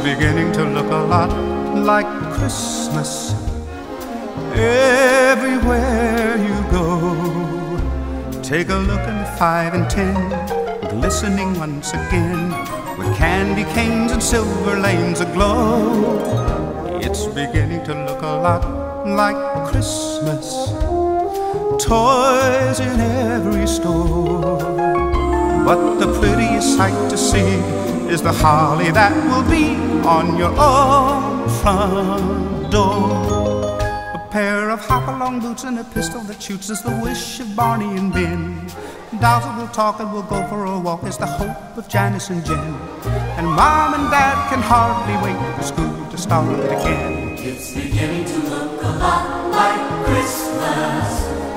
beginning to look a lot like Christmas everywhere you go. Take a look in the 5 and 10, glistening once again, with candy canes and silver lanes aglow. It's beginning to look a lot like Christmas, toys in every store. But the prettiest sight to see is the holly that will be on your own front door. A pair of hop-along boots and a pistol that shoots is the wish of Barney and Ben. Dolls that will talk and will go for a walk is the hope of Janice and Jen. And Mom and Dad can hardly wait for school to start again. It's beginning to look a lot like Christmas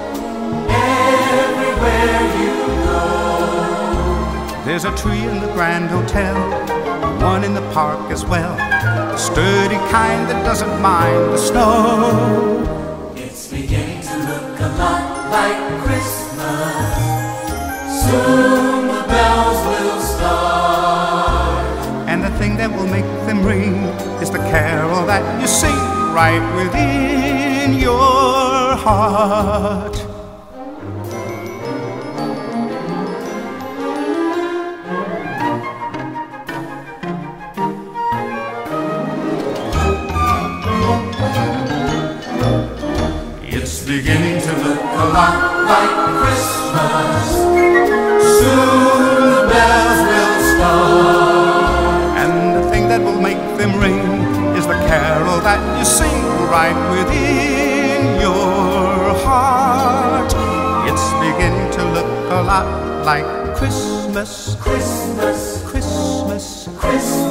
everywhere you go. There's a tree in the Grand Hotel, one in the park as well, a sturdy kind that doesn't mind the snow. It's beginning to look a lot like Christmas. Soon the bells will start. And the thing that will make them ring is the carol that you sing right within your heart. It's beginning to look a lot like Christmas. Soon the bells will start. And the thing that will make them ring is the carol that you sing right within your heart. It's beginning to look a lot like Christmas, Christmas, Christmas, Christmas.